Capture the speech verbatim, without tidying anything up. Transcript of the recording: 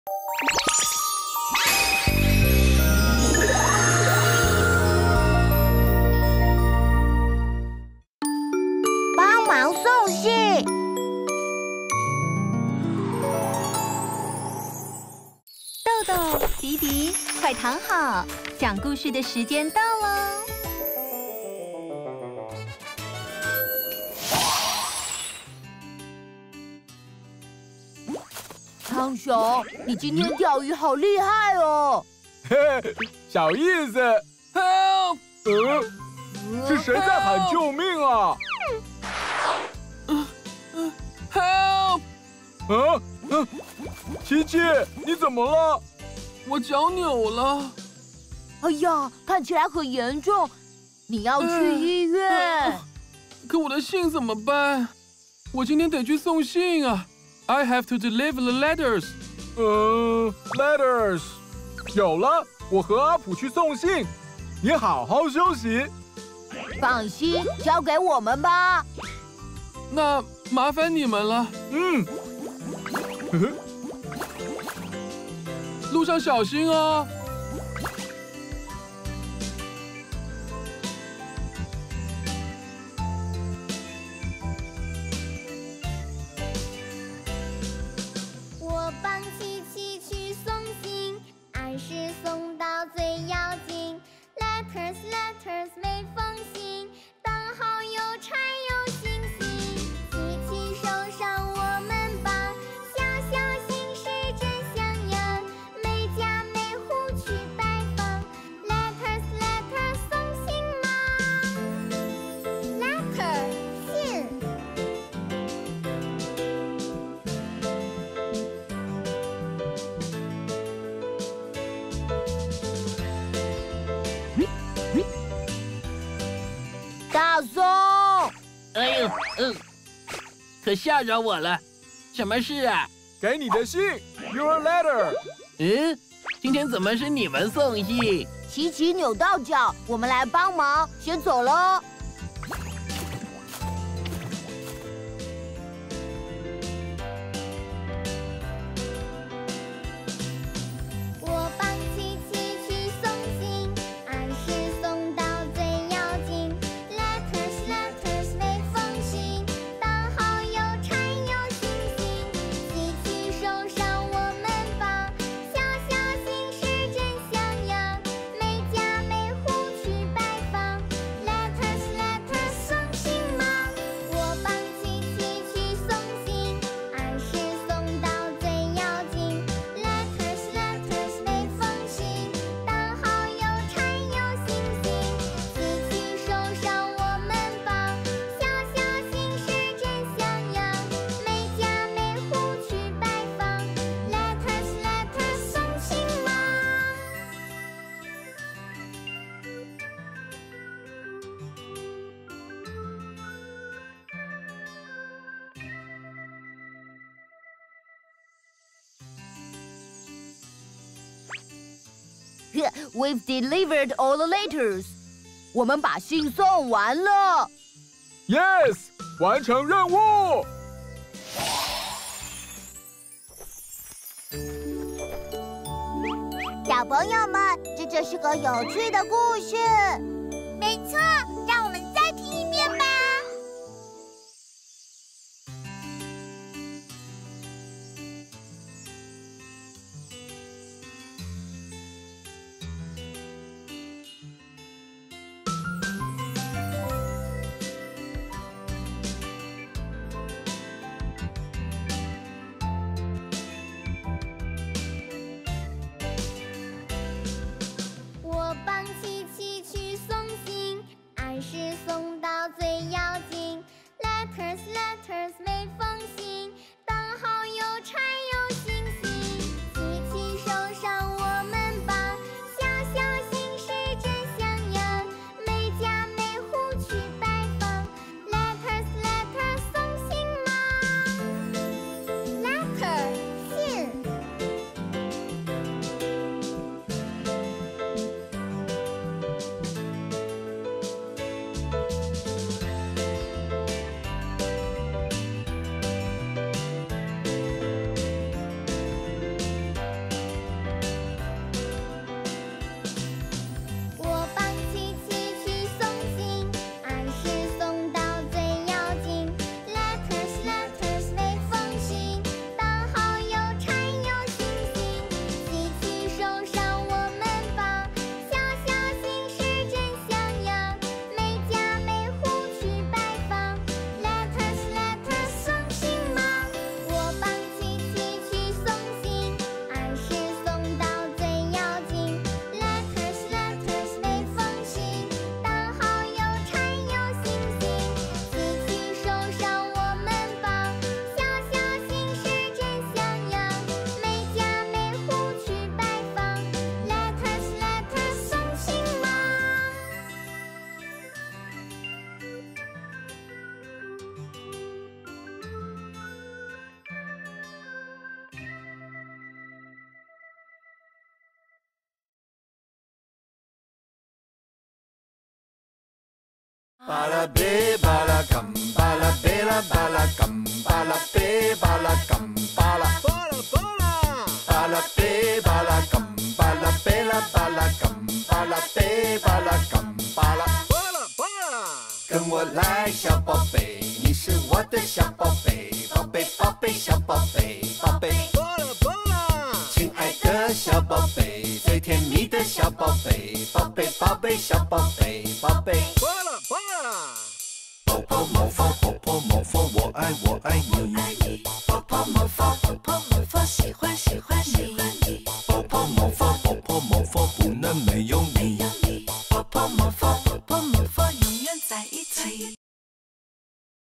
帮忙送信。 豆豆、迪迪，快躺好，讲故事的时间到喽！ 汤熊，你今天钓鱼好厉害哦！ 嘿，小意思。Help！ 呃，是谁在喊救命啊？嗯嗯 ，Help！ 嗯嗯，琪琪，你怎么了？ 我脚扭了。 哎呀，看起来很严重，你要去医院。 可我的信怎么办？我今天得去送信啊。I have to deliver the letters. 嗯 ，letters， 有了，我和阿普去送信。你好好休息。 放心，交给我们吧。 那麻烦你们了。 嗯。 路上小心哦。 我帮琪琪去送信，按时送到最要紧。Letters, letters， 每封信当好邮差有信心。琪琪手上我们绑，小小心事真像样，每家每户去拜访。Letters, letters， 送信吗 ？Letter， 信。 大松， 哎呦，嗯，可吓着我了。什么事啊？ 给你的信 ，Your letter。 嗯，今天怎么是你们送信？ 琪琪扭到脚，我们来帮忙，先走喽。 我帮琪琪去送信，按时送到最要紧。Letters, letters， 每封信当好邮差有信心。琪琪手上我们绑，小小心事真像样，每家每户去拜访。Letters, letters， 送信吗？我帮琪琪去送信，按时送到最要紧。Letters, letters， 每封信当好邮差有信心。琪琪手上我们绑，小小心事真像样，每家每户去拜访。Letters, letters， 送信吗？ We've delivered all the letters。我们把信送完了。 Yes， 完成任务。 小朋友们，这就是个有趣的故事。没错，让我们再听一遍吧。我帮琪琪去送巴拉贝巴拉干巴拉贝拉巴拉干巴拉贝巴拉干巴拉巴拉巴拉巴拉贝巴拉干巴拉贝拉巴拉干巴拉贝巴拉干巴拉巴拉巴拉。跟我来，小宝贝，你是我的小宝贝，宝贝宝贝小宝贝，宝贝巴拉巴拉。亲爱的小宝贝，最甜蜜的小宝贝，宝贝宝贝小宝贝，宝贝巴拉巴拉。泡泡魔法，泡泡魔法，我爱我爱你。泡泡魔法，泡泡魔法，喜欢喜欢你。泡泡魔法，泡泡魔法，不能没有你。泡泡魔法。